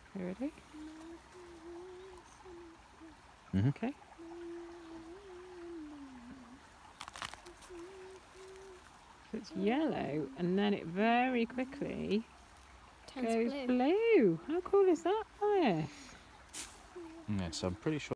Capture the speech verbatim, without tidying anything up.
You ready? Mm-hmm. Okay. So it's yellow, and then it very quickly Turns goes blue. blue. How cool is that, Alice? Yes, I'm pretty sure.